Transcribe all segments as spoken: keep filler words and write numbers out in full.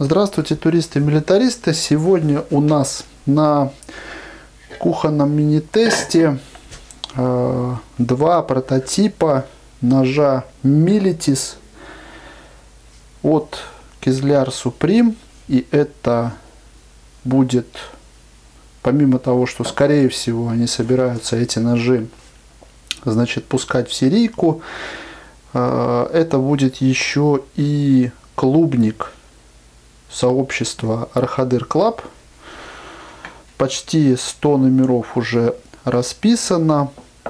Здравствуйте, туристы и милитаристы! Сегодня у нас на кухонном мини-тесте э, два прототипа ножа Militis от Kizzler Supreme. И это будет, помимо того, что скорее всего они собираются эти ножи, значит, пускать в серийку, э, это будет еще и клубник сообщества Архадыр Club. Почти сто номеров уже расписано.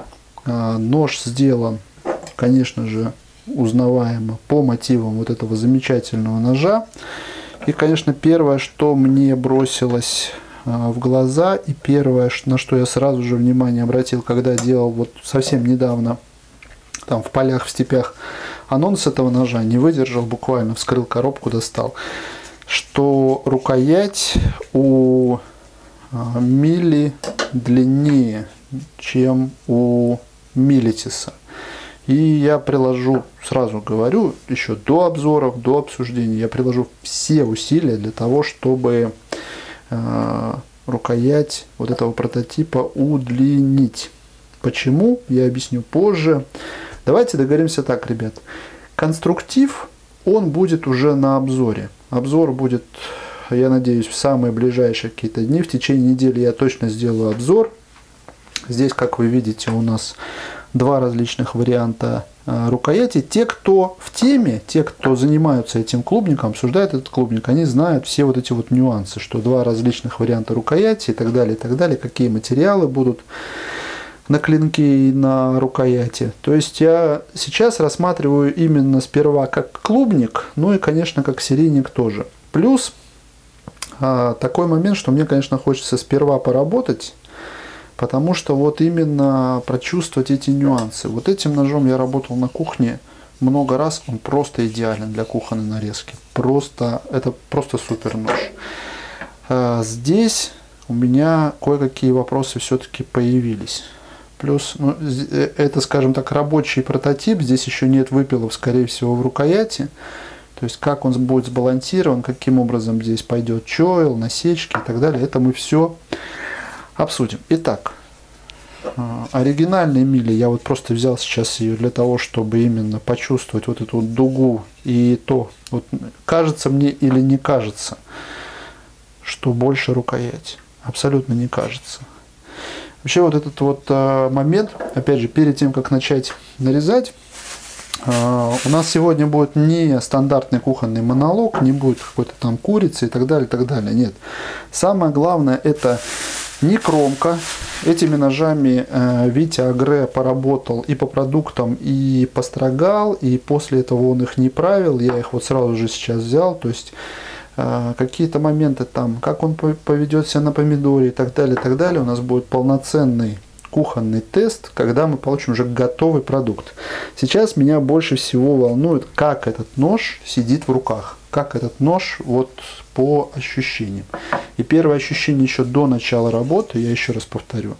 Нож сделан, конечно же, узнаваемо по мотивам вот этого замечательного ножа. И, конечно, первое, что мне бросилось в глаза, и первое, на что я сразу же внимание обратил, когда делал вот совсем недавно там в полях, в степях анонс этого ножа, не выдержал, буквально вскрыл коробку, достал, что рукоять у Мили длиннее, чем у Милитиса. И я приложу, сразу говорю, еще до обзоров, до обсуждений, я приложу все усилия для того, чтобы э, рукоять вот этого прототипа удлинить. Почему? Я объясню позже. Давайте договоримся так, ребят. Конструктив, он будет уже на обзоре. Обзор будет, я надеюсь, в самые ближайшие какие-то дни. В течение недели я точно сделаю обзор. Здесь, как вы видите, у нас два различных варианта э, рукояти. Те, кто в теме, те, кто занимаются этим клубником, обсуждают этот клубник, они знают все вот эти вот нюансы, что два различных варианта рукояти и так далее, и так далее, какие материалы будут на клинке и на рукояти. То есть я сейчас рассматриваю именно сперва как клубник, ну и, конечно, как серийник тоже. Плюс а, такой момент, что мне, конечно, хочется сперва поработать, потому что вот именно прочувствовать эти нюансы. Вот этим ножом я работал на кухне много раз, он просто идеален для кухонной нарезки. Просто, это просто супер нож. А, здесь у меня кое-какие вопросы все-таки появились. Плюс, ну, это, скажем так, рабочий прототип, здесь еще нет выпилов, скорее всего, в рукояти. То есть, как он будет сбалансирован, каким образом здесь пойдет чойл, насечки и так далее, это мы все обсудим. Итак, оригинальный Мили, я вот просто взял сейчас ее для того, чтобы именно почувствовать вот эту вот дугу и то, вот, кажется мне или не кажется, что больше рукоять. Абсолютно не кажется. Вообще вот этот вот а, момент, опять же, перед тем, как начать нарезать, а, у нас сегодня будет не стандартный кухонный монолог, не будет какой-то там курицы и так далее, и так далее. Нет. Самое главное, это не кромка. Этими ножами а, Витя Агре поработал и по продуктам, и построгал, и после этого он их не правил. Я их вот сразу же сейчас взял, то есть какие-то моменты там, как он поведет себя на помидоре и так далее, и так далее, у нас будет полноценный кухонный тест, когда мы получим уже готовый продукт. Сейчас меня больше всего волнует, как этот нож сидит в руках, как этот нож вот по ощущениям. И первое ощущение еще до начала работы, я еще раз повторю,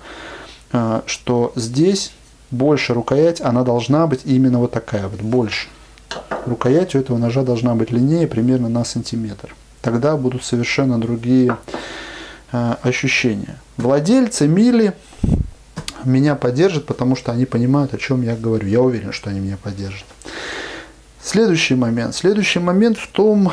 что здесь больше рукоять, она должна быть именно вот такая вот, больше. Рукоять у этого ножа должна быть длиннее примерно на сантиметр. Тогда будут совершенно другие э, ощущения. Владельцы Мили меня поддержат, потому что они понимают, о чем я говорю. Я уверен, что они меня поддержат. Следующий момент. Следующий момент в том,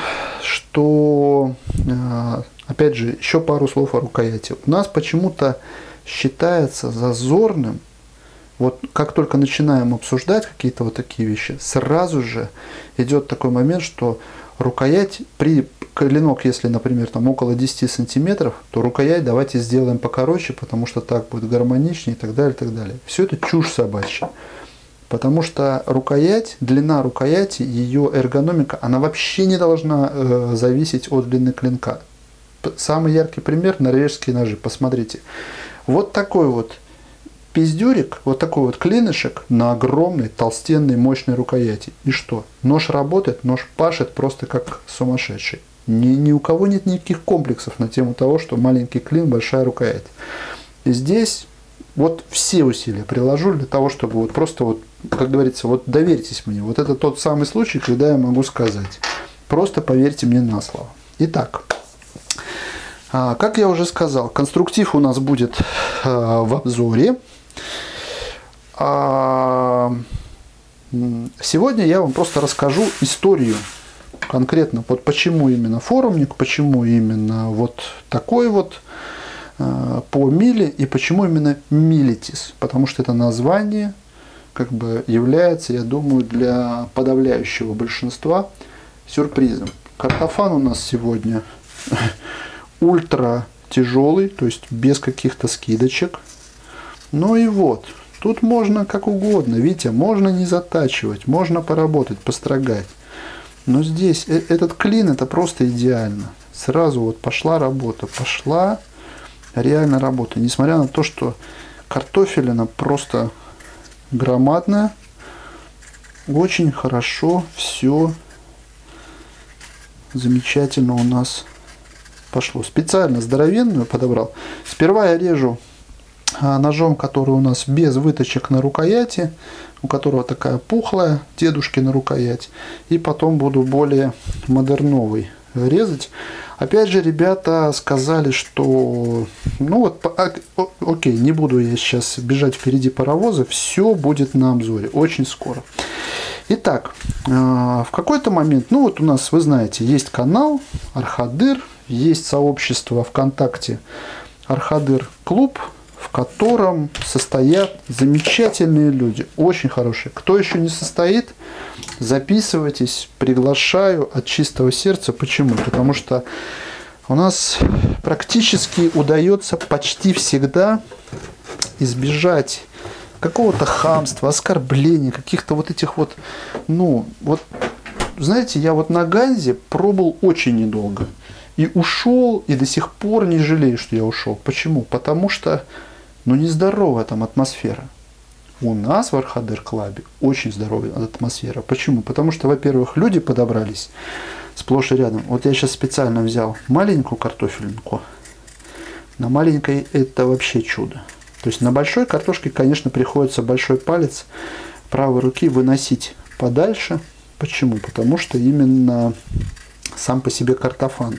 что, э, опять же, еще пару слов о рукояти. У нас почему-то считается зазорным, вот как только начинаем обсуждать какие-то вот такие вещи, сразу же идет такой момент, что рукоять, при клинок, если, например, там около десяти сантиметров, то рукоять давайте сделаем покороче, потому что так будет гармоничнее и так далее, и так далее. Все это чушь собачья. Потому что рукоять, длина рукояти, ее эргономика, она вообще не должна э, зависеть от длины клинка. Самый яркий пример — норвежские ножи. Посмотрите. Вот такой вот пиздюрик, вот такой вот клинышек на огромной, толстенной, мощной рукояти. И что? Нож работает, нож пашет просто как сумасшедший. Ни, ни у кого нет никаких комплексов на тему того, что маленький клин, большая рукоять. И здесь вот все усилия приложу для того, чтобы вот просто вот, как говорится, вот доверьтесь мне. Вот это тот самый случай, когда я могу сказать: просто поверьте мне на слово. Итак, как я уже сказал, конструктив у нас будет в обзоре. Сегодня я вам просто расскажу историю конкретно, вот почему именно форумник, почему именно вот такой вот по миле и почему именно милитис, потому что это название как бы является, я думаю, для подавляющего большинства сюрпризом. Картофан у нас сегодня ультра тяжелый, то есть без каких-то скидочек. Ну и вот, тут можно как угодно, видите, можно не затачивать, можно поработать, построгать. Но здесь этот клин, это просто идеально. Сразу вот пошла работа, пошла реально работа. Несмотря на то, что картофелина просто громадная, очень хорошо все замечательно у нас пошло. Специально здоровенную подобрал. Сперва я режу ножом, который у нас без выточек на рукояти, у которого такая пухлая, дедушкина рукоять. И потом буду более модерновый резать. Опять же, ребята сказали, что ну вот, окей, не буду я сейчас бежать впереди паровоза, все будет на обзоре очень скоро. Итак, в какой-то момент, ну вот у нас, вы знаете, есть канал Архадыр, есть сообщество ВКонтакте Архадыр клуб, в котором состоят замечательные люди, очень хорошие. Кто еще не состоит, записывайтесь, приглашаю от чистого сердца. Почему? Потому что у нас практически удается почти всегда избежать какого-то хамства, оскорбления, каких-то вот этих вот, ну, вот, знаете, я вот на Ганзе пробыл очень недолго. И ушел, и до сих пор не жалею, что я ушел. Почему? Потому что, ну, нездоровая там атмосфера. У нас в Архадыр клубе очень здоровая атмосфера. Почему? Потому что, во-первых, люди подобрались сплошь и рядом. Вот я сейчас специально взял маленькую картофельнику. На маленькой это вообще чудо. То есть на большой картошке, конечно, приходится большой палец правой руки выносить подальше. Почему? Потому что именно сам по себе картофан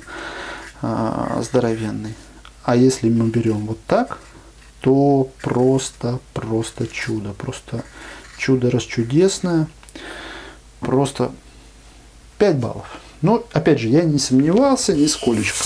а, здоровенный. А если мы берем вот так, то просто, просто чудо. Просто чудо расчудесное. Просто пять баллов. Но, опять же, я не сомневался нисколечко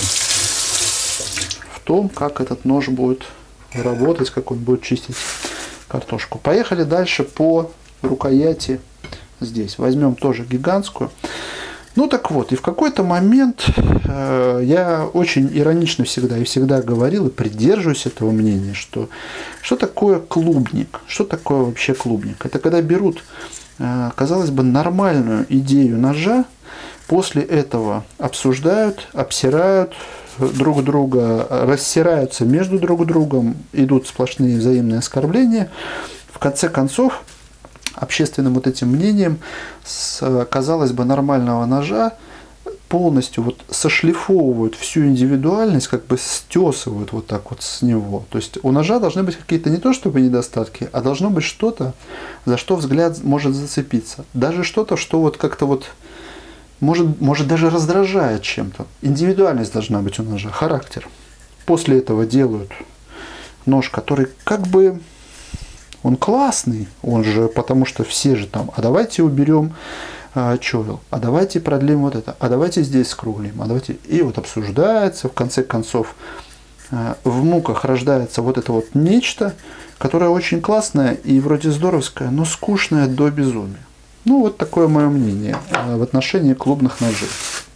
в том, как этот нож будет работать, как он будет чистить картошку. Поехали дальше по рукояти здесь. Возьмем тоже гигантскую. Ну так вот, и в какой-то момент э, я очень иронично всегда и всегда говорил и придерживаюсь этого мнения, что что такое клубник, что такое вообще клубник? Это когда берут, э, казалось бы, нормальную идею ножа, после этого обсуждают, обсирают друг друга, рассираются между друг другом, идут сплошные взаимные оскорбления. В конце концов, общественным вот этим мнением с, казалось бы, нормального ножа полностью вот сошлифовывают всю индивидуальность, как бы стесывают вот так вот с него. То есть у ножа должны быть какие-то не то чтобы недостатки, а должно быть что-то, за что взгляд может зацепиться. Даже что-то, что вот как-то вот может, может даже раздражает чем-то. Индивидуальность должна быть у ножа, характер. После этого делают нож, который как бы он классный, он же, потому что все же там, а давайте уберем а, човел, а давайте продлим вот это, а давайте здесь скруглим, а давайте... И вот обсуждается, в конце концов, а, в муках рождается вот это вот нечто, которое очень классное и вроде здоровское, но скучное до безумия. Ну, вот такое мое мнение а, в отношении клубных ножей.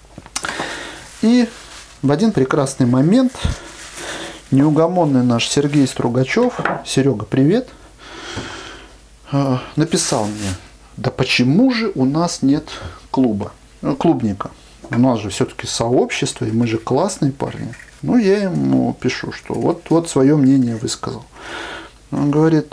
И в один прекрасный момент неугомонный наш Сергей Стругачев, Серега, привет, написал мне: да почему же у нас нет клуба, ну, клубника? У нас же все-таки сообщество, и мы же классные парни. Ну, я ему пишу, что вот, вот свое мнение высказал. Он говорит: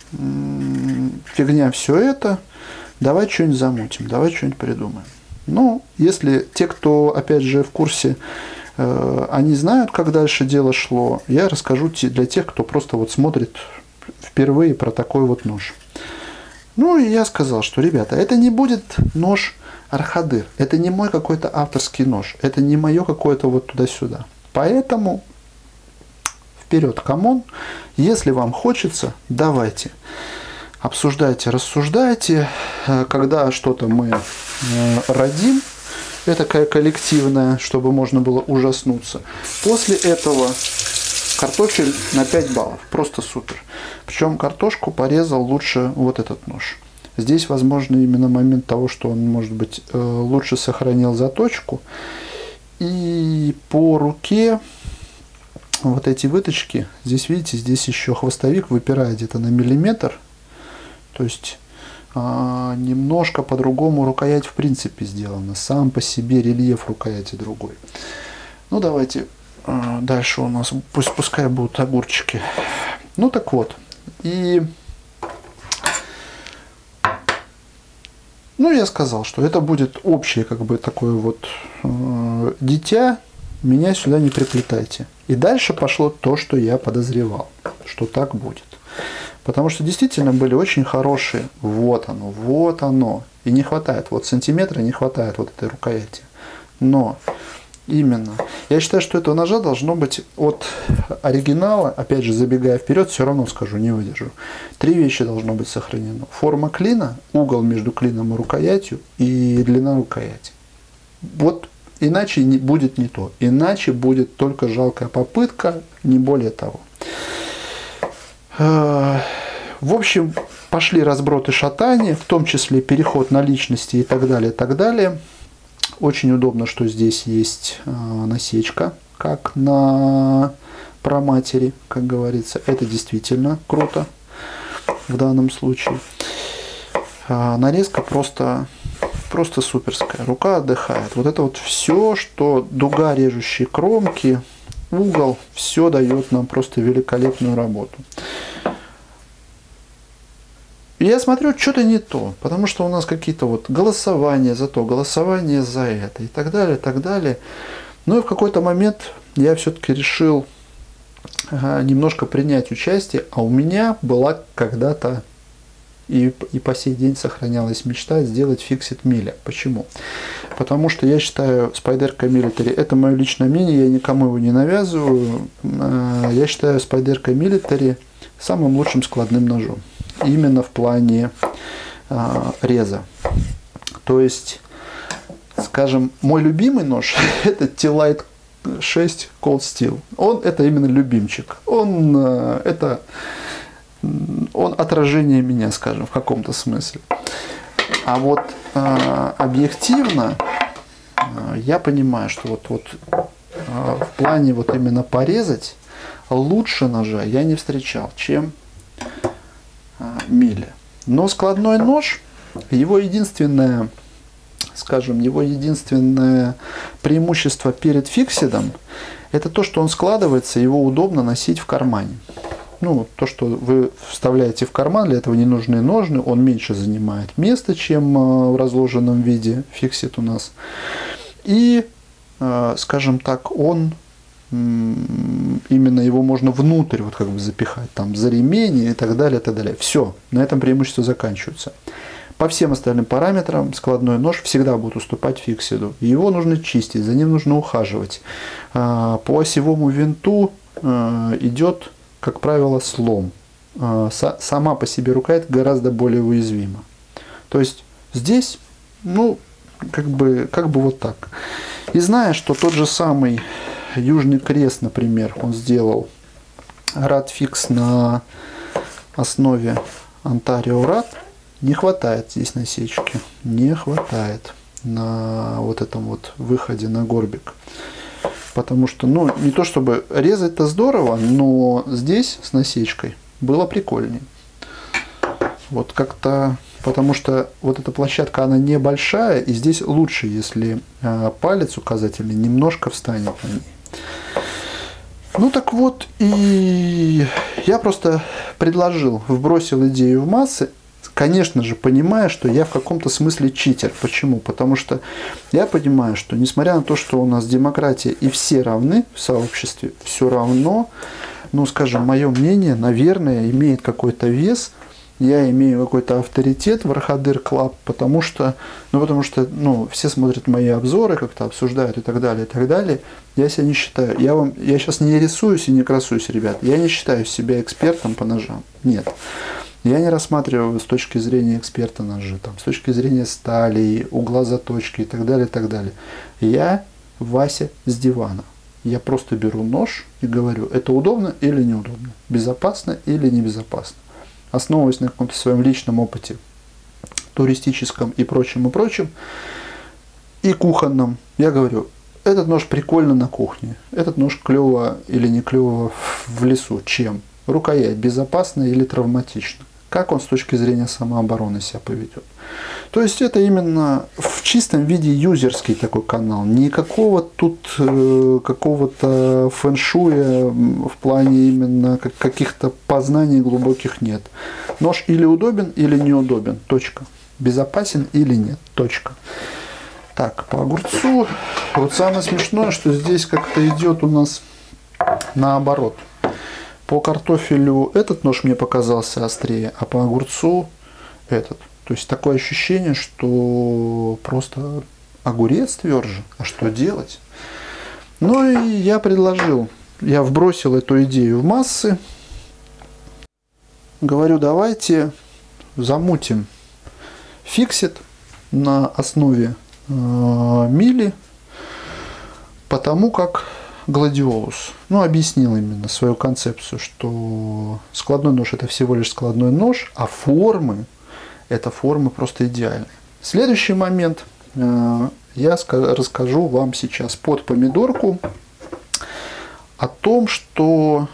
фигня все это, давай что-нибудь замутим, давай что-нибудь придумаем. Ну, если те, кто, опять же, в курсе, э, они знают, как дальше дело шло, я расскажу для тех, кто просто вот смотрит впервые про такой вот нож. Ну и я сказал, что, ребята, это не будет нож Архадыр, это не мой какой-то авторский нож, это не мое какое-то вот туда-сюда. Поэтому вперед, камон, если вам хочется, давайте, обсуждайте, рассуждайте, когда что-то мы родим, это такая коллективная, чтобы можно было ужаснуться. После этого картофель на пять баллов, просто супер. Причем картошку порезал лучше вот этот нож. Здесь, возможно, именно момент того, что он, может быть, лучше сохранил заточку. И по руке вот эти выточки, здесь, видите, здесь еще хвостовик выпирает где-то на миллиметр. То есть а, немножко по-другому рукоять в принципе сделана. Сам по себе рельеф рукояти другой. Ну, давайте а, дальше у нас, пусть пускай будут огурчики. Ну, так вот. И... Ну, я сказал, что это будет общее, как бы, такое вот э, дитя, меня сюда не приплетайте. И дальше пошло то, что я подозревал, что так будет. Потому что действительно были очень хорошие, вот оно, вот оно. И не хватает, вот сантиметра не хватает вот этой рукояти. Но именно, я считаю, что этого ножа должно быть от оригинала, опять же, забегая вперед, все равно скажу, не выдержу. Три вещи должно быть сохранено. Форма клина, угол между клином и рукоятью и длина рукояти. Вот иначе не, будет не то. Иначе будет только жалкая попытка, не более того. В общем, пошли разброты шатания, в том числе переход на личности и так далее, и так далее. Очень удобно, что здесь есть насечка, как на проматери, как говорится. Это действительно круто в данном случае. Нарезка просто, просто суперская. Рука отдыхает. Вот это вот все, что дуга режущей кромки, угол, все дает нам просто великолепную работу. И я смотрю, что-то не то, потому что у нас какие-то вот голосования за то, голосования за это и так далее, и так далее. Ну и в какой-то момент я все-таки решил немножко принять участие, а у меня была когда-то и, и по сей день сохранялась мечта сделать фиксит миля. Почему? Потому что я считаю Spyderco Military, это мое личное мнение, я никому его не навязываю, я считаю Spyderco Military самым лучшим складным ножом. Именно в плане а, реза. То есть, скажем, мой любимый нож это T-Lite шесть Cold Steel. Он это именно любимчик. Он а, это он отражение меня, скажем, в каком-то смысле. А вот а, объективно а, я понимаю, что вот, вот а, в плане вот именно порезать лучше ножа я не встречал, чем миля. Но складной нож, его единственное, скажем, его единственное преимущество перед фиксидом, это то, что он складывается, его удобно носить в кармане. Ну, то, что вы вставляете в карман, для этого не нужны ножны, он меньше занимает места, чем в разложенном виде фиксит у нас. И, скажем так, он именно его можно внутрь вот как бы запихать, там за ремень и так далее, и так далее. Все, на этом преимущества заканчиваются. По всем остальным параметрам складной нож всегда будет уступать фиксиду. Его нужно чистить, за ним нужно ухаживать. По осевому винту идет, как правило, слом. Сама по себе рукоять гораздо более уязвима. То есть здесь, ну, как бы, как бы вот так. И зная, что тот же самый Южный Крест, например, он сделал Radfix на основе Ontario Rad, не хватает здесь насечки, не хватает на вот этом вот выходе на горбик. Потому что, ну, не то чтобы резать-то здорово, но здесь с насечкой было прикольнее. Вот как-то, потому что вот эта площадка, она небольшая, и здесь лучше, если палец указательный немножко встанет на ней. Ну так вот, и я просто предложил, вбросил идею в массы, конечно же, понимая, что я в каком-то смысле читер. Почему? Потому что я понимаю, что несмотря на то, что у нас демократия и все равны в сообществе, все равно, ну скажем, мое мнение, наверное, имеет какой-то вес я имею какой-то авторитет в Архадыр Клаб, потому что, ну, потому что, ну, все смотрят мои обзоры, как-то обсуждают и так далее, и так далее. Я себя не считаю, я вам, я сейчас не рисуюсь и не красуюсь, ребят, я не считаю себя экспертом по ножам, нет. Я не рассматриваю с точки зрения эксперта ножи, там, с точки зрения стали, угла заточки и так далее, и так далее. Я Вася с дивана. Я просто беру нож и говорю, это удобно или неудобно, безопасно или небезопасно. Основываясь на каком-то своем личном опыте, туристическом и прочем, и прочем, и кухонном, я говорю, этот нож прикольно на кухне, этот нож клево или не клево в лесу. Чем? Рукоять безопасна или травматична? Как он с точки зрения самообороны себя поведет? То есть это именно в чистом виде юзерский такой канал. Никакого тут э, какого-то фэншуя в плане именно каких-то познаний глубоких нет. Нож или удобен, или неудобен. Точка. Безопасен или нет. Точка. Так, по огурцу. Вот самое смешное, что здесь как-то идет у нас наоборот. По картофелю этот нож мне показался острее, а по огурцу этот. То есть такое ощущение, что просто огурец тверже. А что делать? Ну и я предложил, я вбросил эту идею в массы. Говорю, давайте замутим фиксит на основе э, мили, потому как Гладиолус, ну, объяснил именно свою концепцию, что складной нож это всего лишь складной нож, а формы, это формы просто идеальные. Следующий момент, э, я расскажу вам сейчас под помидорку о том, что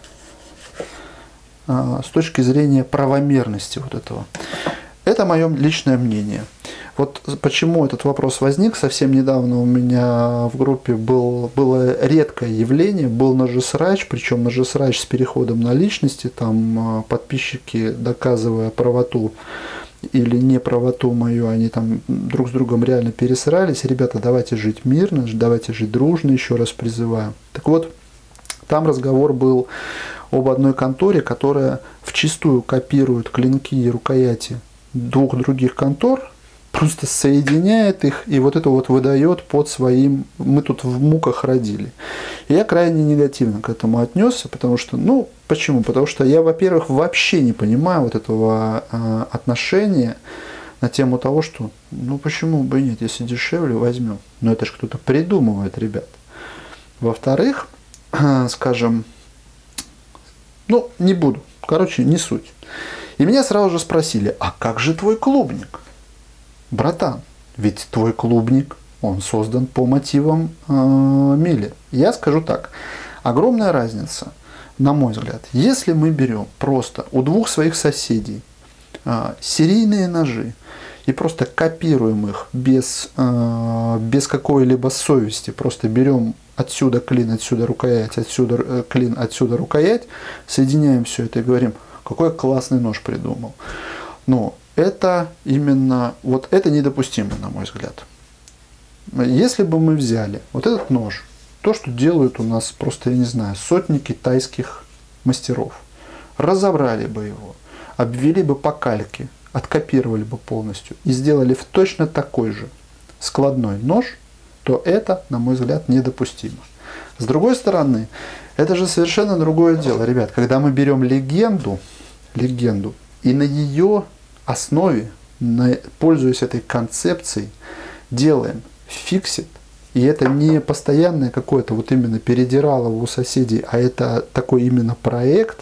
э, с точки зрения правомерности вот этого. Это мое личное мнение. Вот почему этот вопрос возник. Совсем недавно у меня в группе был, было редкое явление, был ножесрач, причем ножесрач с переходом на личности, там подписчики, доказывая правоту или неправоту мою, они там друг с другом реально пересрались. Ребята, давайте жить мирно, давайте жить дружно, еще раз призываю. Так вот, там разговор был об одной конторе, которая вчистую копирует клинки и рукояти двух других контор, просто соединяет их и вот это вот выдает под своим, мы тут в муках родили. И я крайне негативно к этому отнесся, потому что, ну, почему? Потому что я, во-первых, вообще не понимаю вот этого э, отношения на тему того, что, ну, почему бы и нет, если дешевле, возьмем. Но это же кто-то придумывает, ребят. Во-вторых, э, скажем, ну, не буду, короче, не суть. И меня сразу же спросили, а как же твой клубник? Братан, ведь твой клубник, он создан по мотивам э, мили. Я скажу так, огромная разница, на мой взгляд, если мы берем просто у двух своих соседей э, серийные ножи и просто копируем их без, э, без какой-либо совести, просто берем отсюда клин, отсюда рукоять, отсюда э, клин, отсюда рукоять, соединяем все это и говорим, какой классный нож придумал. Но это именно, вот это недопустимо, на мой взгляд. Если бы мы взяли вот этот нож, то, что делают у нас просто, я не знаю, сотни китайских мастеров, разобрали бы его, обвели бы по кальке, откопировали бы полностью и сделали в точно такой же складной нож, то это, на мой взгляд, недопустимо. С другой стороны, это же совершенно другое дело, ребят, когда мы берем легенду, легенду и на ее основе, на, пользуясь этой концепцией, делаем фиксит, и это не постоянное какое-то вот именно передиралово у соседей, а это такой именно проект.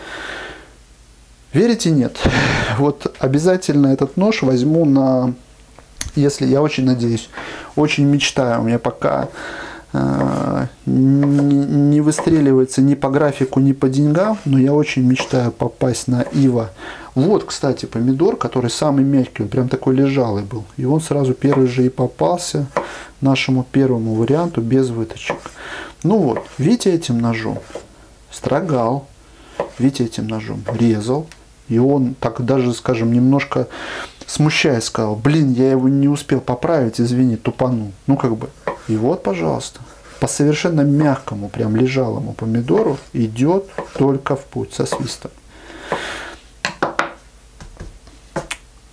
Верите, нет? Вот обязательно этот нож возьму на, если я очень надеюсь, очень мечтаю, у меня пока э, не, не выстреливается ни по графику, ни по деньгам, но я очень мечтаю попасть на Ива. Вот, кстати, помидор, который самый мягкий, он прям такой лежалый был. И он сразу первый же и попался нашему первому варианту без выточек. Ну вот, видите, этим ножом строгал, видите, этим ножом резал. И он так даже, скажем, немножко смущаясь сказал, блин, я его не успел поправить, извини, тупанул. Ну как бы, и вот, пожалуйста, по совершенно мягкому, прям лежалому помидору идет только в путь со свистом.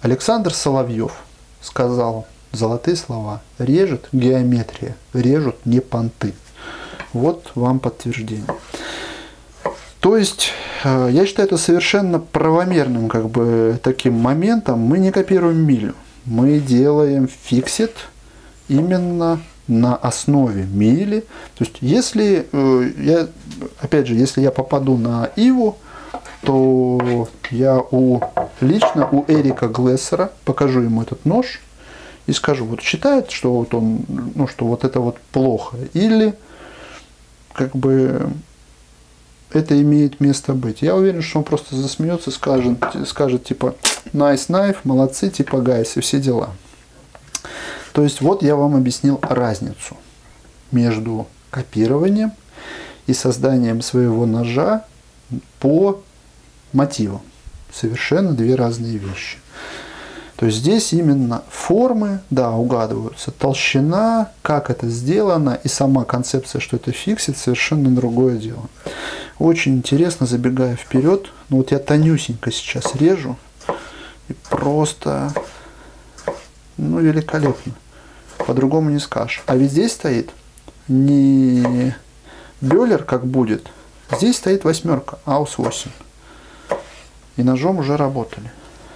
Александр Соловьев сказал золотые слова: режет геометрия, режут не понты. Вот вам подтверждение. То есть, я считаю это совершенно правомерным как бы таким моментом. Мы не копируем милю, мы делаем фиксит именно на основе мили. То есть, если я, опять же, если я попаду на Иву, то я у, лично у Эрика Глессера покажу ему этот нож и скажу, вот считает, что вот он, ну, что вот это вот плохо, или как бы это имеет место быть. Я уверен, что он просто засмеется, скажет, скажет типа nice knife, молодцы, типа guys, и все дела. То есть вот я вам объяснил разницу между копированием и созданием своего ножа по мотивам. Совершенно две разные вещи. То есть здесь именно формы, да, угадываются, толщина, как это сделано, и сама концепция, что это фиксит, совершенно другое дело. Очень интересно, забегая вперед, ну вот я тонюсенько сейчас режу, и просто, ну, великолепно. По-другому не скажешь. А ведь здесь стоит не Бёллер, как будет, здесь стоит восьмерка, аус восемь. И ножом уже работали.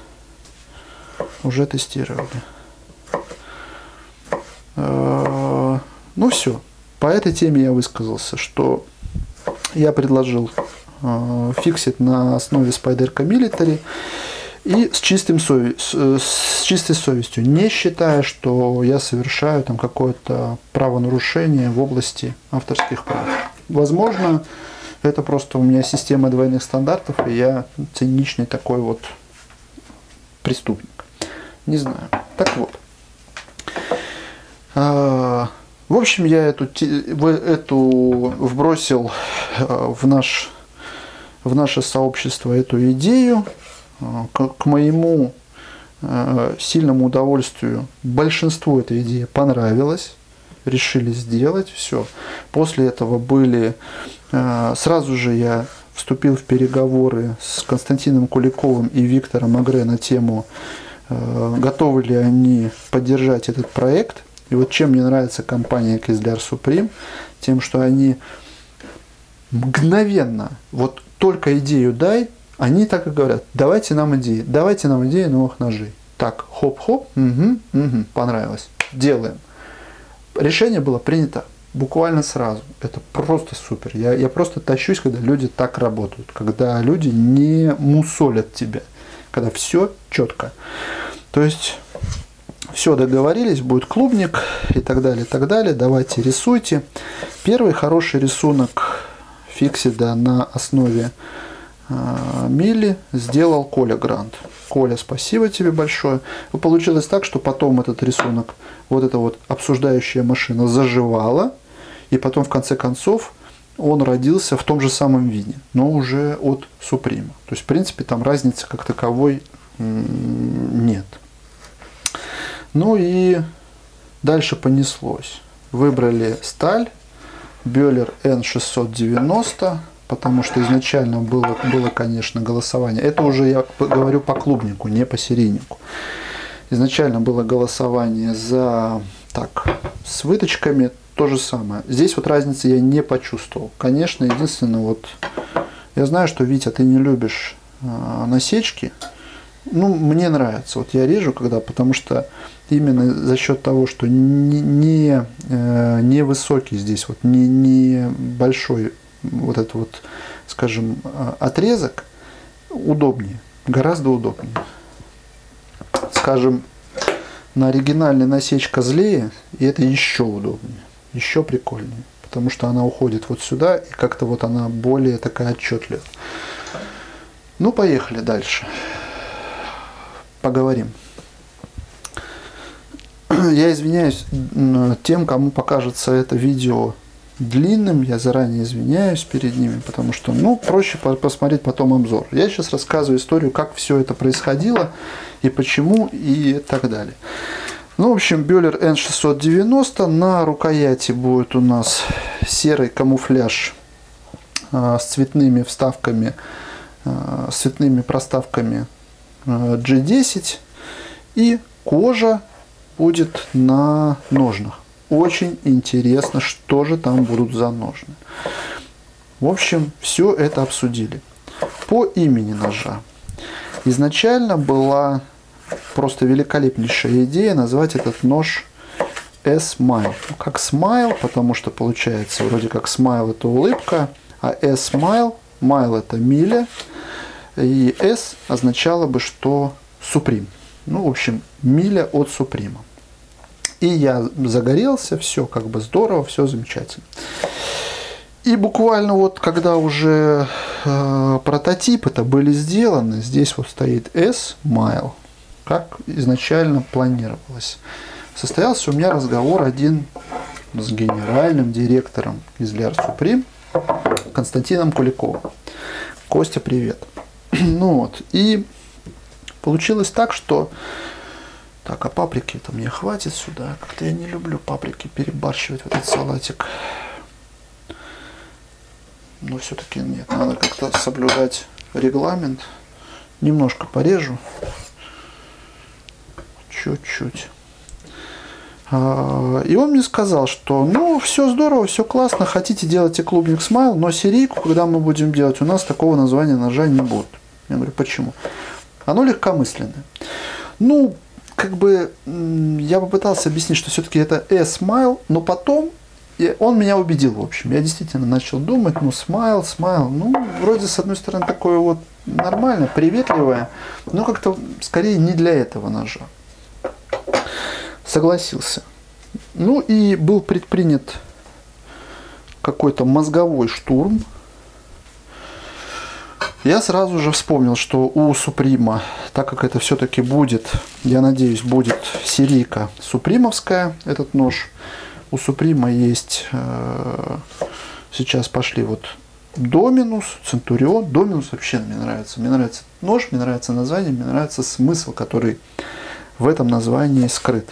Уже тестировали. Ну все. По этой теме я высказался, что я предложил фиксит на основе Spyderco Military и с, чистым сови... с чистой совестью, не считая, что я совершаю там какое-то правонарушение в области авторских прав. Возможно, это просто у меня система двойных стандартов, и я циничный такой вот преступник. Не знаю. Так вот. В общем, я эту, эту вбросил в, наш, в наше сообщество эту идею. К, к моему сильному удовольствию большинству эта идея понравилась. Решили сделать. Все. После этого были... Сразу же я вступил в переговоры с Константином Куликовым и Виктором Агре на тему, готовы ли они поддержать этот проект. И вот чем мне нравится компания Kinsler Supreme, тем, что они мгновенно, вот только идею дай, они так и говорят: давайте нам идеи, давайте нам идеи новых ножей. Так, хоп-хоп, угу, угу, понравилось, делаем. Решение было принято буквально сразу. Это просто супер. Я, я просто тащусь, когда люди так работают, когда люди не мусолят тебя, когда все четко. То есть все, договорились, будет клубник и так далее, и так далее. Давайте рисуйте. Первый хороший рисунок фиксида на основе э, мили сделал Коля Грант. Коля, спасибо тебе большое. Получилось так, что потом этот рисунок, вот эта вот обсуждающая машина заживала, и потом в конце концов он родился в том же самом виде, но уже от Supreme. То есть, в принципе, там разницы как таковой нет. Ну и дальше понеслось. Выбрали сталь, Бёллер эн шестьсот девяносто, потому что изначально было, было, конечно, голосование. Это уже я говорю по клубнику, не по серийнику. Изначально было голосование за, так, с выточками, то же самое. Здесь вот разницы я не почувствовал. Конечно, единственное, вот, я знаю, что, Витя, ты не любишь э, насечки. Ну, мне нравится. Вот я режу, когда, потому что именно за счет того, что не, не, э, не высокий здесь, вот, не, не большой вот этот вот, скажем, отрезок, удобнее, гораздо удобнее. Скажем, на оригинальной насечка злее, и это еще удобнее, еще прикольнее, потому что она уходит вот сюда, и как-то вот она более такая отчетливая. Ну, поехали дальше. Поговорим. Я извиняюсь тем, кому покажется это видео длинным, я заранее извиняюсь перед ними, потому что, ну, проще посмотреть потом обзор. Я сейчас рассказываю историю, как все это происходило, и почему, и так далее. Ну, в общем, Бёллер эн шестьсот девяносто, на рукояти будет у нас серый камуфляж э, с цветными вставками, э, с цветными проставками джи десять. И кожа будет на ножнах. Очень интересно, что же там будут за ножны. В общем, все это обсудили. По имени ножа. Изначально была просто великолепнейшая идея назвать этот нож S-Smile. Как смайл, потому что получается вроде как смайл это улыбка, а S-Smile, mile это миля, и S означало бы, что Supreme. Ну, в общем, миля от Supreme. И я загорелся, все как бы здорово, все замечательно. И буквально вот когда уже э, прототипы-то были сделаны, здесь вот стоит S-Mile, как изначально планировалось. Состоялся у меня разговор один с генеральным директором из Ляр Supreme Константином Куликовым. Костя, привет. Ну вот, и получилось так, что... Так, а паприки-то мне хватит сюда. Как-то я не люблю паприки перебарщивать в этот салатик. Но все-таки нет, надо как-то соблюдать регламент. Немножко порежу. Чуть-чуть. И он мне сказал, что ну все здорово, все классно, хотите делайте клубник смайл, но серийку, когда мы будем делать, у нас такого названия ножа не будет. Я говорю, почему? Оно легкомысленное. Ну, как бы я попытался объяснить, что все-таки это S-Smile, но потом он меня убедил, в общем. Я действительно начал думать, ну, смайл, смайл, ну, вроде, с одной стороны, такое вот нормально, приветливое, но как-то скорее не для этого ножа. Согласился. Ну и был предпринят какой-то мозговой штурм. Я сразу же вспомнил, что у Supreme, так как это все-таки будет, я надеюсь, будет серийка супримовская, этот нож. У Supreme есть, э, сейчас пошли вот Dominus, Centurion. Dominus вообще мне нравится. Мне нравится нож, мне нравится название, мне нравится смысл, который в этом названии скрыт.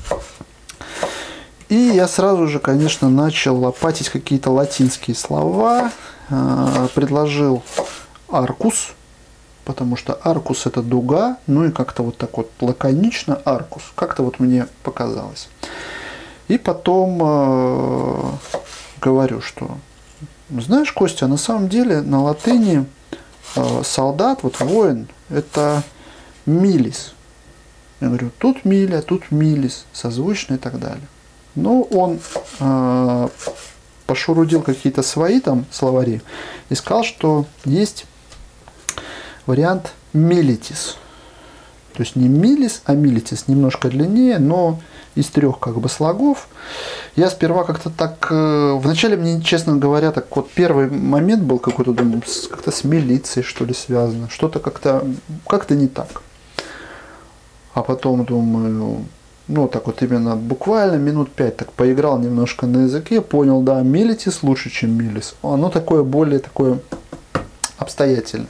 И я сразу же, конечно, начал лопатить какие-то латинские слова, э, предложил аркус, потому что аркус это дуга, ну и как-то вот так вот лаконично аркус, как-то вот мне показалось. И потом э, говорю, что, знаешь, Костя, на самом деле на латыни э, солдат, вот воин, это милис. Я говорю, тут миля, тут милис, созвучно и так далее. Но он э, пошурудил какие-то свои там словари и сказал, что есть вариант милитис. То есть не милис, а милитис, немножко длиннее, но из трех как бы слогов. Я сперва как-то так, э, вначале мне, честно говоря, так вот первый момент был какой-то, думаю, как-то с милицией что ли связано, что-то как-то как-то не так. А потом думаю, ну так вот именно буквально минут пять так поиграл немножко на языке, понял, да, милитис лучше, чем милис. Оно такое более такое обстоятельное.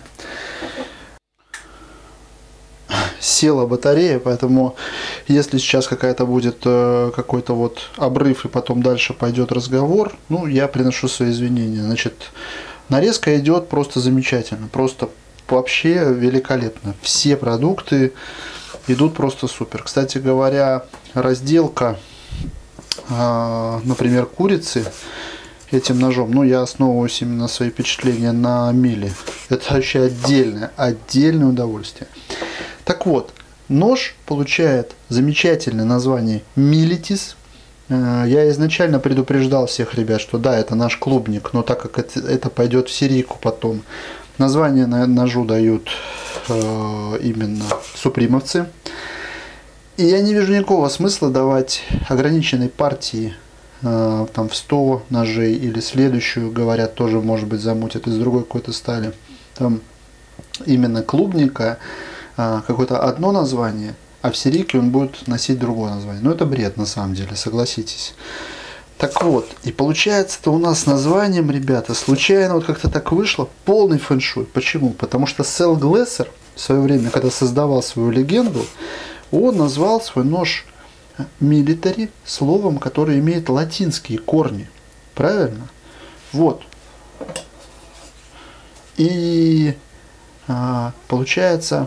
Села батарея, поэтому если сейчас какая-то будет э, какой-то вот обрыв и потом дальше пойдет разговор, ну я приношу свои извинения. Значит, нарезка идет просто замечательно, просто вообще великолепно. Все продукты идут просто супер. Кстати говоря, разделка, э, например, курицы этим ножом, ну я основываюсь именно на свои впечатления на миле. Это вообще отдельное, отдельное удовольствие. Так вот, нож получает замечательное название милитис. Я изначально предупреждал всех ребят, что да, это наш клубник, но так как это, это пойдет в серийку потом, название на ножу дают э, именно супримовцы. И я не вижу никакого смысла давать ограниченной партии э, там в сто ножей или следующую, говорят, тоже может быть замутят из другой какой-то стали. Там именно клубника какое-то одно название, а в серийке он будет носить другое название. Но это бред на самом деле, согласитесь. Так вот, и получается-то у нас с названием, ребята, случайно вот как-то так вышло, полный фэншуй. Почему? Потому что Сэл Глессер в свое время, когда создавал свою легенду, он назвал свой нож military словом, которое имеет латинские корни. Правильно? Вот. И а, получается...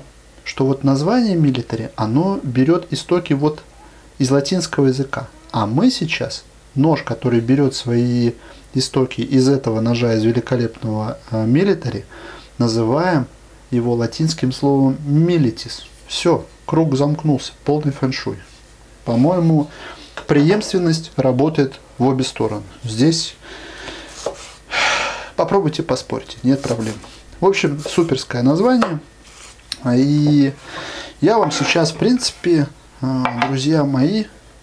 что вот название military, оно берет истоки вот из латинского языка. А мы сейчас нож, который берет свои истоки из этого ножа, из великолепного military, называем его латинским словом militis. Все, круг замкнулся, полный фэншуй. По-моему, преемственность работает в обе стороны. Здесь попробуйте поспорить, нет проблем. В общем, суперское название. И я вам сейчас, в принципе, друзья мои,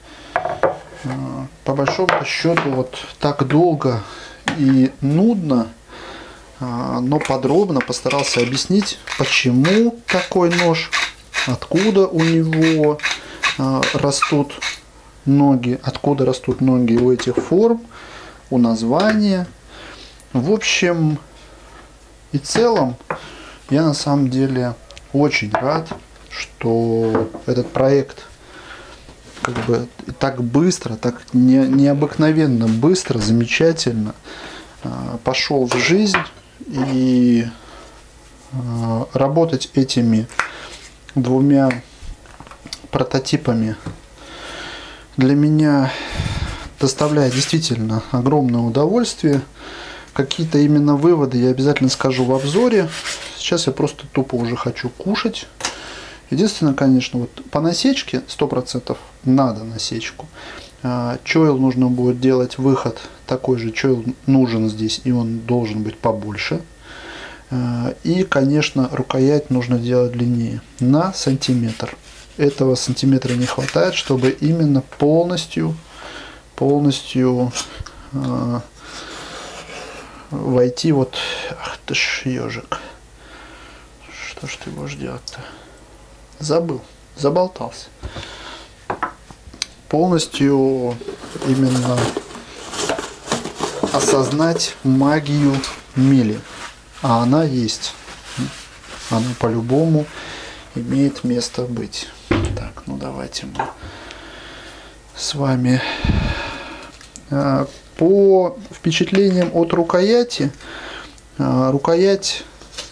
по большому счету, вот так долго и нудно, но подробно постарался объяснить, почему такой нож, откуда у него растут ноги, откуда растут ноги у этих форм, у названия. В общем и целом, я на самом деле очень рад, что этот проект как бы так быстро, так не, необыкновенно быстро, замечательно э, пошел в жизнь. И э, работать этими двумя прототипами для меня доставляет действительно огромное удовольствие. Какие-то именно выводы я обязательно скажу в обзоре. Сейчас я просто тупо уже хочу кушать. Единственное, конечно, вот по насечке сто процентов надо насечку. Чойл нужно будет делать выход. Такой же чойл нужен здесь, и он должен быть побольше. И, конечно, рукоять нужно делать длиннее на сантиметр. Этого сантиметра не хватает, чтобы именно полностью, полностью э, войти вот... Ах ты ж ежик. Что ж ты будешь делать-то? Забыл, заболтался. Полностью именно осознать магию мили. А она есть. Она по-любому имеет место быть. Так, ну давайте мы с вами по впечатлениям от рукояти. Рукоять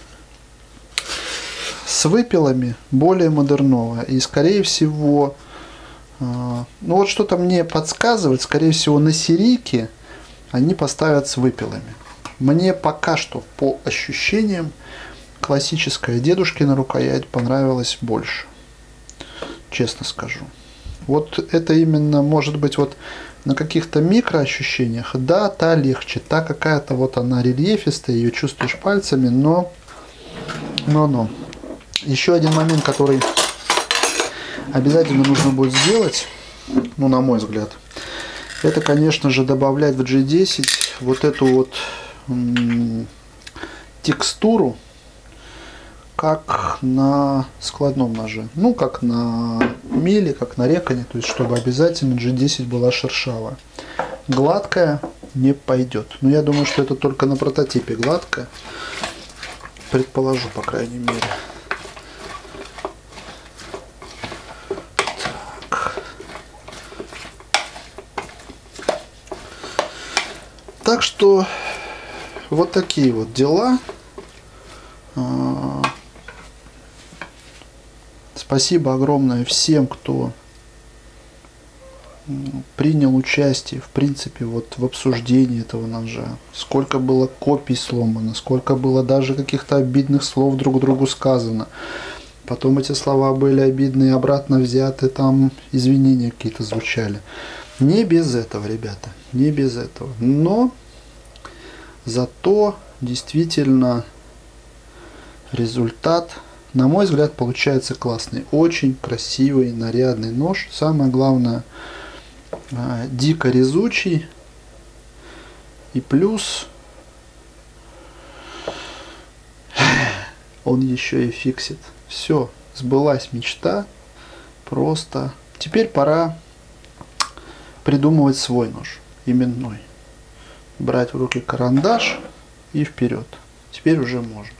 с выпилами более модерновая. И скорее всего, ну вот что-то мне подсказывает, скорее всего на серийке они поставят с выпилами. Мне пока что по ощущениям классическая дедушкина рукоять понравилась больше. Честно скажу. Вот это именно может быть вот на каких-то микроощущениях. Да, та легче, та какая-то вот она рельефистая, ее чувствуешь пальцами, но... но, но. Еще один момент, который обязательно нужно будет сделать, ну на мой взгляд, это, конечно же, добавлять в джи десять вот эту вот м- текстуру, как на складном ноже. Ну, как на мели, как на реконе, то есть, чтобы обязательно джи десять была шершавая. Гладкая не пойдет. Но я думаю, что это только на прототипе гладкая. Предположу, по крайней мере. Так. Так что вот такие вот дела. Спасибо огромное всем, кто принял участие, в принципе, вот в обсуждении этого ножа. Сколько было копий сломано, сколько было даже каких-то обидных слов друг другу сказано. Потом эти слова были обидные, обратно взяты, там извинения какие-то звучали. Не без этого, ребята, не без этого. Но зато действительно результат, на мой взгляд, получается классный. Очень красивый, нарядный нож. Самое главное, дико резучий. И плюс он еще и фиксит. Все, сбылась мечта. Просто теперь пора придумывать свой нож, именной. Брать в руки карандаш и вперед. Теперь уже можно.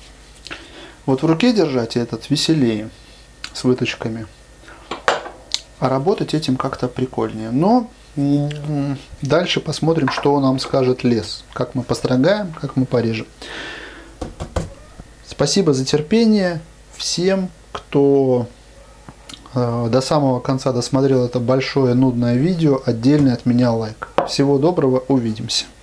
Вот в руке держать этот веселее, с выточками. А работать этим как-то прикольнее. Но дальше посмотрим, что нам скажет лес. Как мы построгаем, как мы порежем. Спасибо за терпение всем, кто э, до самого конца досмотрел это большое нудное видео. Отдельный от меня лайк. Всего доброго, увидимся.